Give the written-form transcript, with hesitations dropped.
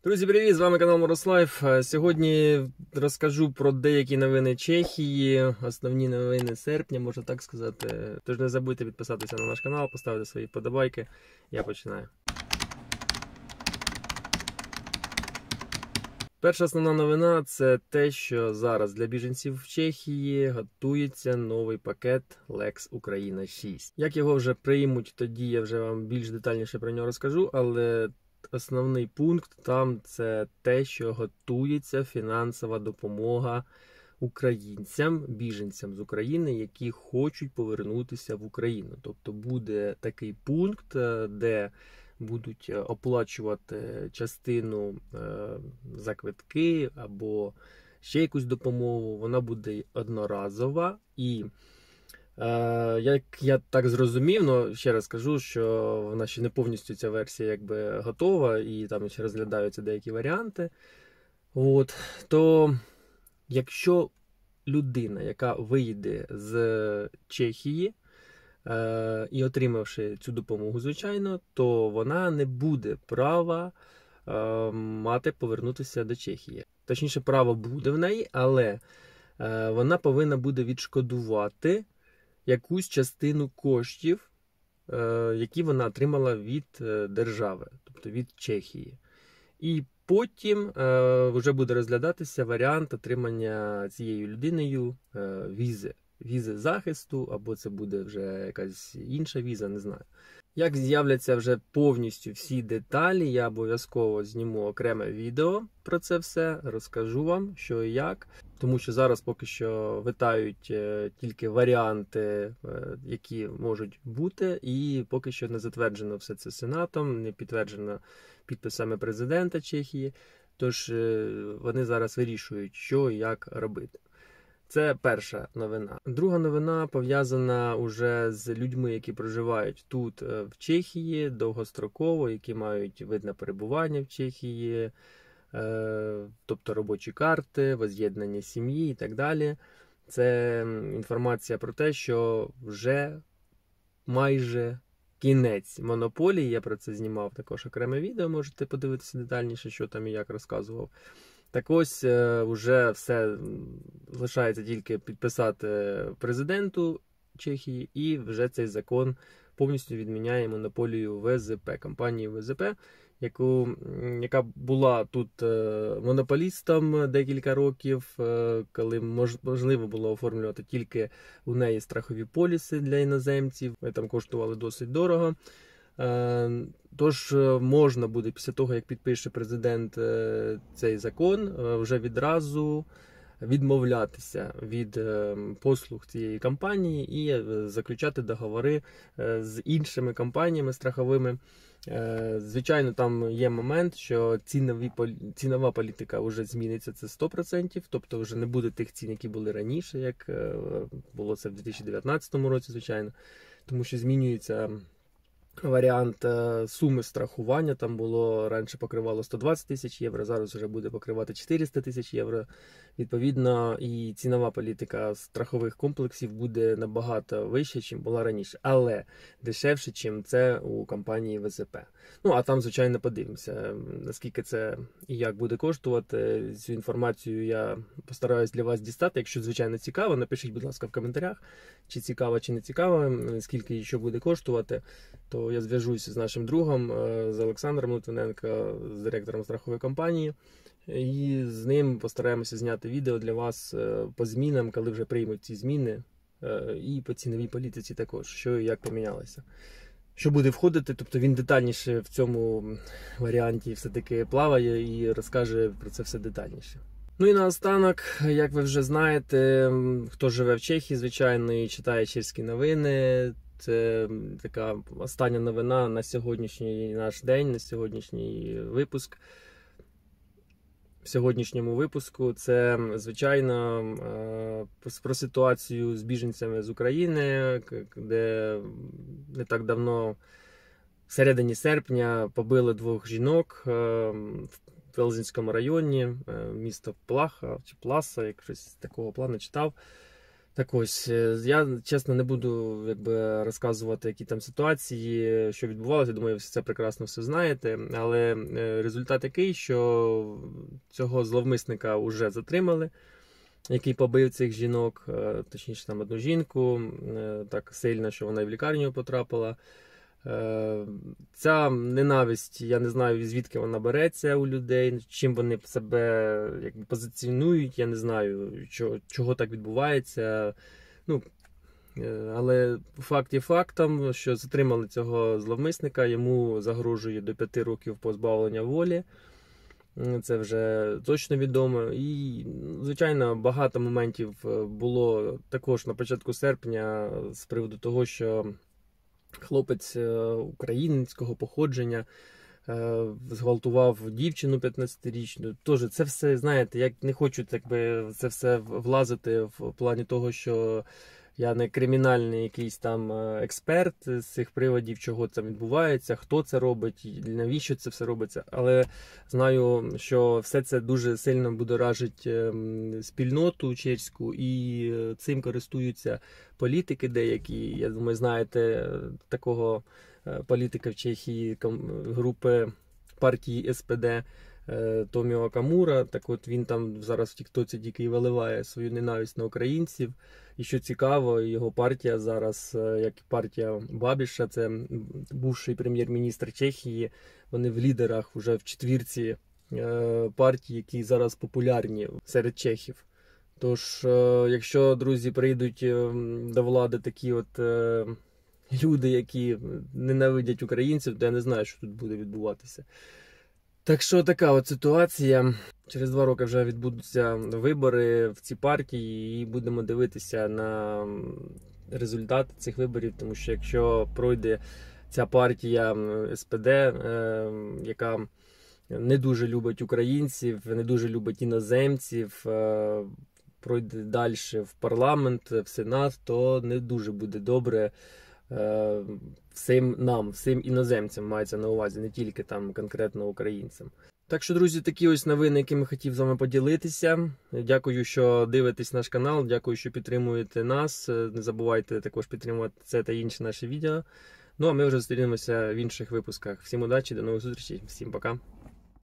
Друзі, привіт! З вами канал Морослайф. Сьогодні розкажу про деякі новини Чехії, основні новини серпня, можна так сказати. Тож не забудьте підписатися на наш канал, поставити свої вподобайки. Я починаю. Перша основна новина – це те, що зараз для біженців в Чехії готується новий пакет Lex Україна 6. Як його вже приймуть, тоді я вже вам більш детальніше про нього розкажу, але основний пункт там це те, що готується фінансова допомога українцям, біженцям з України, які хочуть повернутися в Україну. Тобто буде такий пункт, де будуть оплачувати частину за квитки або ще якусь допомогу. Вона буде одноразова і як я так зрозумів, але ще раз кажу, що вона ще не повністю ця версія якби готова і там ще розглядаються деякі варіанти. То якщо людина, яка вийде з Чехії і отримавши цю допомогу, звичайно, то вона не буде права мати повернутися до Чехії. Точніше, право буде в неї, але вона повинна буде відшкодувати якусь частину коштів, які вона отримала від держави, тобто від Чехії. І потім вже буде розглядатися варіант отримання цією людиною візи захисту, або це буде вже якась інша віза, не знаю. Як з'являться вже повністю всі деталі, я обов'язково зніму окреме відео про це все, розкажу вам, що і як. Тому що зараз поки що витають тільки варіанти, які можуть бути, і поки що не затверджено все це Сенатом, не підтверджено підписами президента Чехії, тож вони зараз вирішують, що і як робити. Це перша новина. Друга новина пов'язана уже з людьми, які проживають тут, в Чехії, довгостроково, які мають вид на перебування в Чехії, тобто робочі карти, воз'єднання сім'ї і так далі. Це інформація про те, що вже майже кінець монополії. Я про це знімав також окреме відео, можете подивитися детальніше, що там і як розказував. Так ось, вже все лишається тільки підписати президенту Чехії, і вже цей закон повністю відміняє монополію ВЗП, компанії ВЗП, яка була тут монополістом декілька років, коли можливо було оформлювати тільки у неї страхові поліси для іноземців, вони там коштували досить дорого. Тож можна буде після того, як підпише президент цей закон, вже відразу відмовлятися від послуг цієї компанії і заключати договори з іншими компаніями страховими. Звичайно, там є момент, що цінова політика вже зміниться, це 100%, тобто вже не буде тих цін, які були раніше, як було це в 2019 році, звичайно, тому що змінюється варіант суми страхування. Там було раніше покривало 120 тисяч євро, зараз вже буде покривати 400 тисяч євро. Відповідно, і цінова політика страхових комплексів буде набагато вища, ніж була раніше, але дешевше, ніж це у компанії ВЗП. Ну, а там, звичайно, подивимося, наскільки це і як буде коштувати. Цю інформацію я постараюсь для вас дістати. Якщо, звичайно, цікаво, напишіть, будь ласка, в коментарях, чи цікаво, чи не цікаво, скільки і що буде коштувати. То я зв'яжуся з нашим другом, з Олександром Литвиненко, з директором страхової компанії, і з ним постараємося зняти відео для вас по змінам, коли вже приймуть ці зміни, і по ціновій політиці також, що і як помінялося. Що буде входити, тобто він детальніше в цьому варіанті все-таки плаває і розкаже про це все детальніше. Ну і наостанок, як ви вже знаєте, хто живе в Чехії, звичайно, і читає чеські новини, це така остання новина на сьогоднішній наш день, на сьогоднішній випуск. В сьогоднішньому випуску це, звичайно, про ситуацію з біженцями з України, де не так давно, в середині серпня, побили 2 жінок в Пелзінському районі, місто Плаха чи Пласа, як щось такого плану читав. Так ось, я чесно не буду розказувати, які там ситуації, що відбувалося. Думаю, ви це прекрасно все знаєте. Але результат такий, що цього зловмисника вже затримали, який побив цих жінок, точніше там одну жінку, так сильно, що вона і в лікарню потрапила. Ця ненависть, я не знаю, звідки вона береться у людей, чим вони себе позиціонують, я не знаю, чого так відбувається. Але факт є фактом, що затримали цього зловмисника, йому загрожує до 5 років позбавлення волі. Це вже точно відомо. І, звичайно, багато моментів було також на початку серпня з приводу того, що хлопець українського походження зґвалтував дівчину 15-річну. Тож це все, знаєте, як не хочу це все влазити в плані того, що я не кримінальний якийсь там експерт з цих приводів, чого це відбувається, хто це робить, навіщо це все робиться. Але знаю, що все це дуже сильно будоражить спільноту чеську, і цим користуються політики деякі. Я думаю, знаєте такого політика в Чехії, групи партії СПД, Томіо Камура. Так от він там зараз в Тіктоці тільки виливає свою ненависть на українців. І що цікаво, його партія зараз, як партія Бабіша, це бувший прем'єр-міністр Чехії, вони в лідерах, вже в четвірці партій, які зараз популярні серед чехів. Тож, якщо, друзі, прийдуть до влади такі от люди, які ненавидять українців, то я не знаю, що тут буде відбуватися. Так що така от ситуація. Через 2 роки вже відбудуться вибори в цій партії, і будемо дивитися на результати цих виборів, тому що якщо пройде ця партія СПД, яка не дуже любить українців, не дуже любить іноземців, пройде далі в парламент, в Сенат, то не дуже буде добре всім іноземцям, мається на увазі, не тільки там конкретно українцям. Так що, друзі, такі ось новини, якими хотів з вами поділитися. Дякую, що дивитесь наш канал, дякую, що підтримуєте нас. Не забувайте також підтримувати це та інші наші відео. Ну, а ми вже зустрінемося в інших випусках. Всім удачі, до нових зустрічей, всім пока.